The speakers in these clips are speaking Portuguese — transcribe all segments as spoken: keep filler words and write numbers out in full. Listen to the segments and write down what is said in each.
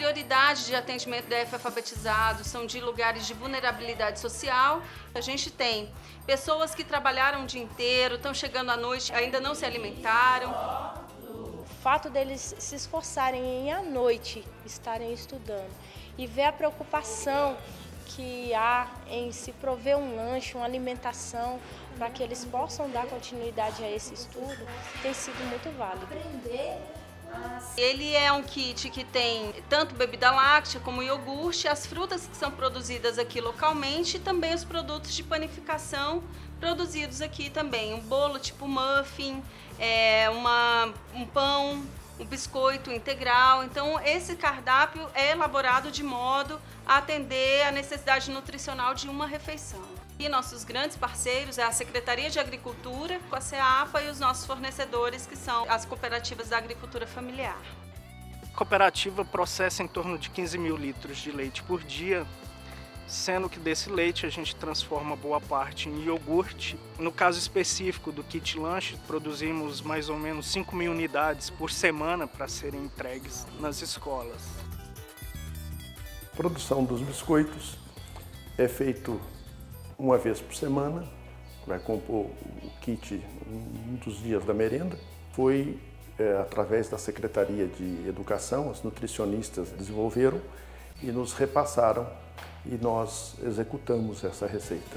prioridade de atendimento D F alfabetizados são de lugares de vulnerabilidade social. A gente tem pessoas que trabalharam o dia inteiro, estão chegando à noite, ainda não se alimentaram. O fato deles se esforçarem em à noite estarem estudando e ver a preocupação que há em se prover um lanche, uma alimentação, para que eles possam dar continuidade a esse estudo, tem sido muito válido. Ele é um kit que tem tanto bebida láctea como iogurte, as frutas que são produzidas aqui localmente e também os produtos de panificação produzidos aqui também. Um bolo tipo muffin, é, uma, um pão, um biscoito integral. Então esse cardápio é elaborado de modo a atender a necessidade nutricional de uma refeição. E nossos grandes parceiros é a Secretaria de Agricultura, a SEAPA e os nossos fornecedores, que são as cooperativas da agricultura familiar. A cooperativa processa em torno de quinze mil litros de leite por dia, sendo que desse leite a gente transforma boa parte em iogurte. No caso específico do kit lanche, produzimos mais ou menos cinco mil unidades por semana para serem entregues nas escolas. A produção dos biscoitos é feito uma vez por semana, vai compor o kit um dos dias da merenda. Foi é, através da Secretaria de Educação, os nutricionistas desenvolveram e nos repassaram e nós executamos essa receita.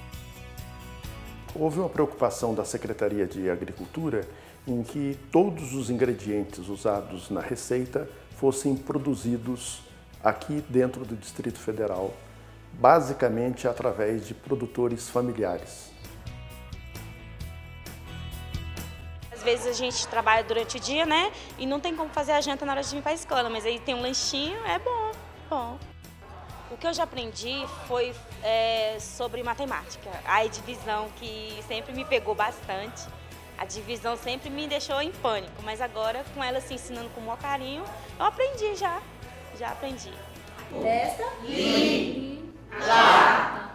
Houve uma preocupação da Secretaria de Agricultura em que todos os ingredientes usados na receita fossem produzidos aqui dentro do Distrito Federal, basicamente através de produtores familiares. Às vezes a gente trabalha durante o dia, né? E não tem como fazer a janta na hora de vir para a escola, mas aí tem um lanchinho, é bom, bom. O que eu já aprendi foi é, sobre matemática, a divisão que sempre me pegou bastante. A divisão sempre me deixou em pânico, mas agora com ela se ensinando com o maior carinho, eu aprendi já, já aprendi. Testa, li, lá.